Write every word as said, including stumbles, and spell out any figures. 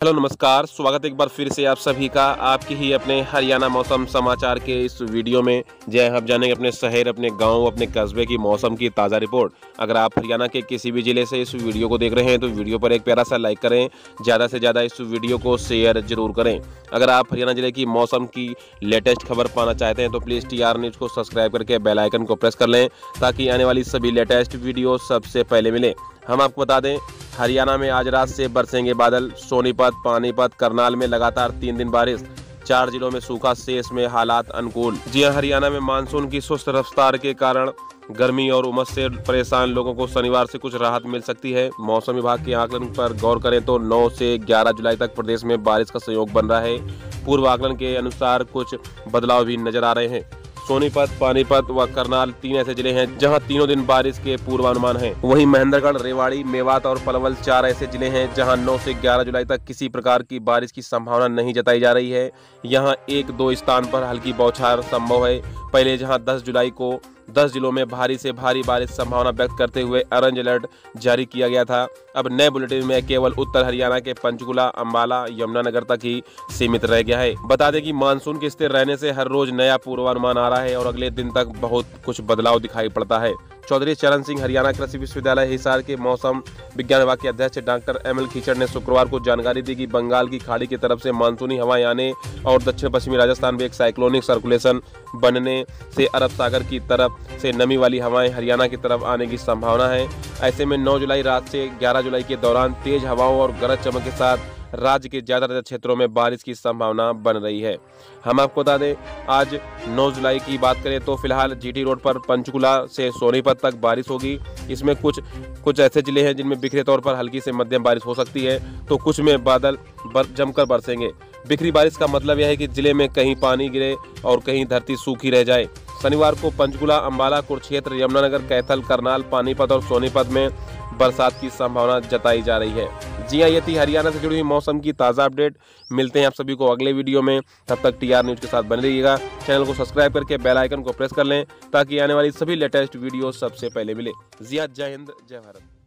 Hello नमस्कार, स्वागत है एक बार फिर से आप सभी का आपकी ही अपने हरियाणा मौसम समाचार के इस वीडियो में। जय हम जानेंगे अपने शहर, अपने गांव, अपने कस्बे की मौसम की ताज़ा रिपोर्ट। अगर आप हरियाणा के किसी भी जिले से इस वीडियो को देख रहे हैं तो वीडियो पर एक प्यारा सा लाइक करें, ज़्यादा से ज़्यादा इस वीडियो को शेयर जरूर करें। अगर आप हरियाणा जिले की मौसम की लेटेस्ट खबर पाना चाहते हैं तो प्लीज़ टी आर न्यूज़ को सब्सक्राइब करके बेल आइकन को प्रेस कर लें ताकि आने वाली सभी लेटेस्ट वीडियो सबसे पहले मिले। हम आपको बता दें, हरियाणा में आज रात से बरसेंगे बादल। सोनीपत, पानीपत, करनाल में लगातार तीन दिन बारिश। चार जिलों में सूखा, शेष में हालात अनुकूल। जी हां, हरियाणा में मानसून की सुस्त रफ्तार के कारण गर्मी और उमस से परेशान लोगों को शनिवार से कुछ राहत मिल सकती है। मौसम विभाग के आकलन पर गौर करें तो नौ से ग्यारह जुलाई तक प्रदेश में बारिश का संयोग बन रहा है। पूर्व आकलन के अनुसार कुछ बदलाव भी नजर आ रहे हैं। सोनीपत, पानीपत व करनाल तीन ऐसे जिले हैं जहां तीनों दिन बारिश के पूर्वानुमान हैं। वहीं महेंद्रगढ़, रेवाड़ी, मेवात और पलवल चार ऐसे जिले हैं जहां नौ से ग्यारह जुलाई तक किसी प्रकार की बारिश की संभावना नहीं जताई जा रही है। यहां एक दो स्थान पर हल्की बौछार संभव है। पहले जहां दस जुलाई को दस जिलों में भारी से भारी बारिश संभावना व्यक्त करते हुए ऑरेंज अलर्ट जारी किया गया था, अब नए बुलेटिन में केवल उत्तर हरियाणा के पंचकुला, अंबाला, यमुनानगर तक ही सीमित रह गया है। बता दें कि मानसून के स्थिर रहने से हर रोज नया पूर्वानुमान आ रहा है और अगले दिन तक बहुत कुछ बदलाव दिखाई पड़ता है। चौधरी चरण सिंह हरियाणा कृषि विश्वविद्यालय हिसार के मौसम विज्ञान विभाग के अध्यक्ष डॉक्टर एम एल खीचड़ ने शुक्रवार को जानकारी दी कि बंगाल की खाड़ी की तरफ से मानसूनी हवाएं आने और दक्षिण पश्चिमी राजस्थान में एक साइक्लोनिक सर्कुलेशन बनने से अरब सागर की तरफ से नमी वाली हवाएं हरियाणा की तरफ आने की संभावना है। ऐसे में नौ जुलाई रात से ग्यारह जुलाई के दौरान तेज हवाओं और गरज चमक के साथ राज्य के ज्यादातर क्षेत्रों में बारिश की संभावना बन रही है। हम आपको बता दें, आज नौ जुलाई की बात करें तो फिलहाल जीटी रोड पर पंचकुला से सोनीपत तक बारिश होगी। इसमें कुछ कुछ ऐसे जिले हैं जिनमें बिखरे तौर पर हल्की से मध्यम बारिश हो सकती है, तो कुछ में बादल बर, जमकर बरसेंगे। बिखरी बारिश का मतलब यह है कि जिले में कहीं पानी गिरे और कहीं धरती सूखी रह जाए। शनिवार को पंचकुला, अंबाला, कुरुक्षेत्र, यमुनानगर, कैथल, करनाल, पानीपत और सोनीपत में बरसात की संभावना जताई जा रही है। जी हां, ये थी हरियाणा से जुड़ी हुई मौसम की ताज़ा अपडेट। मिलते हैं आप सभी को अगले वीडियो में, तब तक टी आर न्यूज़ के साथ बने रहिएगा। चैनल को सब्सक्राइब करके बेल आइकन को प्रेस कर लें ताकि आने वाली सभी लेटेस्ट वीडियो सबसे पहले मिले। जी हां, जय हिंद, जय भारत।